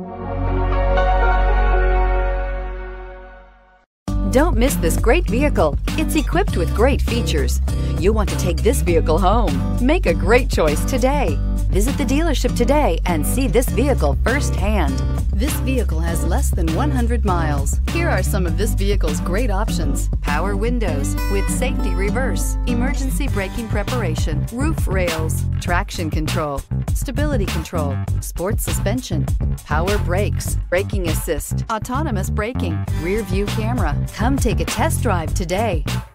Don't miss this great vehicle. It's equipped with great features. You'll want to take this vehicle home. Make a great choice today. Visit the dealership today and see this vehicle firsthand. This vehicle has less than 100 miles. Here are some of this vehicle's great options: power windows with safety reverse, emergency braking preparation, roof rails, traction control, stability control, sports suspension, power brakes, braking assist, autonomous braking, rear view camera. Come take a test drive today.